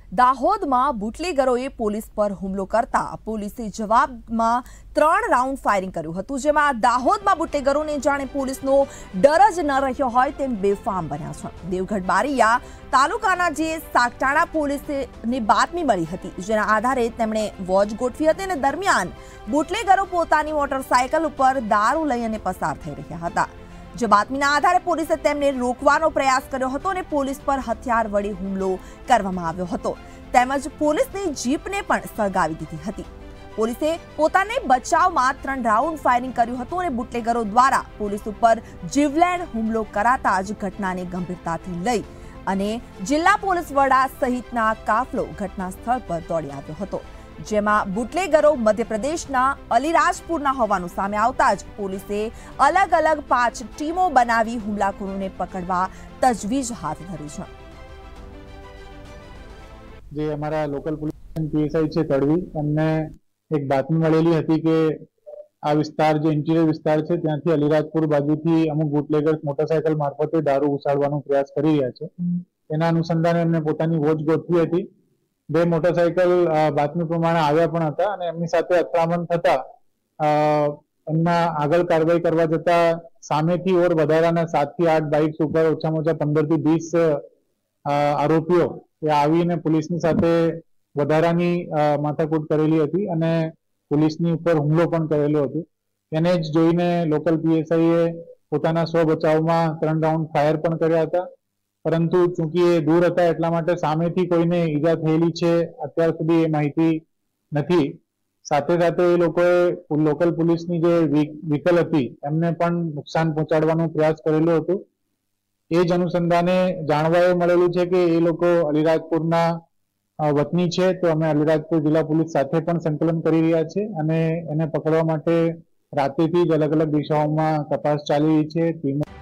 દાહોદમાં બુટલેગરોએ પોલીસ પર હુમલો કરતા પોલીસે જવાબમાં 3 રાઉન્ડ ફાયરિંગ કર્યું હતું, જેમાં દાહોદમાં બુટલેગરોને જાણે પોલીસનો ડર જ ન રહ્યો હોય તેમ બેફામ બન્યા છે। દેવગઢ બારિયા તાલુકાના જે સાગટાણા પોલીસને બાતમી મળી હતી, જેના આધારે તેમણે વોચ ગોઠવી હતી અને દરમિયાન બુટલેગરો પોતાની મોટરસાયકલ ઉપર દારૂ લઈને પસાર થઈ રહ્યા હતા। જે બાતમીના આધારે પોલીસે તેમને રોકવાનો પ્રયાસ કર્યો હતો અને પોલીસ પર હથિયાર વડે હુમલો કરવામાં આવ્યો હતો, તેમજ પોલીસની જીપને પણ સળગાવી દીધી હતી। પોલીસે પોતાને બચાવમાં 3 રાઉન્ડ ફાયરિંગ કર્યું હતું અને બુટલેગરો દ્વારા પોલીસ ઉપર જીવલેણ હુમલો કરાતા જ ઘટનાને ગંભીરતાથી લઈ અને જિલ્લા પોલીસ વડા સહિતના કાફલો ઘટના સ્થળ પર દોડી આવ્યો હતો, જેમાં બુટલેગરો મધ્યપ્રદેશના અલીરાજપુરના હોવાનું સામે આવતા જ પોલીસે અલગ અલગ 5 ટીમો બનાવી હુમલાખોરોને પકડવા તજવીજ હાથ ધરી છે। જે અમારા લોકલ પોલીસ પીએસઆઈ છે તડવી, એમને એક બાતમી મળેલી હતી કે આ વિસ્તાર જે ઇન્ટિરિયર વિસ્તાર છે ત્યાંથી અલીરાજપુર બાજુથી અમુક બુટલેગર્સ મોટરસાયકલ મારફતે દારૂ ઉછાળવાનો પ્રયાસ કરી રહ્યા છે। એના અનુસંધાને એમને પોતાની વોચ ગોઠવી હતી। 2 મોટરસાયકલ બાતમી પ્રમાણે આવ્યા પણ હતા અને એમની સાથે અથડામણ થતા એમના આગળ કાર્યવાહી કરવા જતા સામેથી ઓર વધારાના 7 થી 8 બાઇક્સ ઉપર ઓછામાં ઓછા 15 થી 20 આરોપીઓ એ આવીને પોલીસની સાથે વધારાની માથાકૂટ કરેલી હતી અને પોલીસની ઉપર હુમલો પણ કરેલો હતો। એને જ જોઈને લોકલ પીએસઆઈએ પોતાના સ્વ બચાવમાં 3 રાઉન્ડ ફાયર પણ કર્યા હતા, પરંતુ ચૂંકી એ દૂર હતા એટલા માટે સામેથી કોઈને ઈજા થયેલી છે અત્યાર સુધી એ માહિતી નથી। સાથે સાથે એ લોકોએ લોકલ પોલીસની જે વ્હીકલ હતી એમને પણ નુકસાન પહોંચાડવાનો પ્રયાસ કરેલો હતો। એ જ અનુસંધાને જાણવા એ મળેલું છે કે એ લોકો અલીરાજપુરના વતની છે, તો અમે અલીરાજપુર જિલ્લા પોલીસ સાથે પણ સંકલન કરી રહ્યા છે અને એને પકડવા માટે રાતેથી જ અલગ અલગ દિશાઓમાં તપાસ ચાલી રહી છે।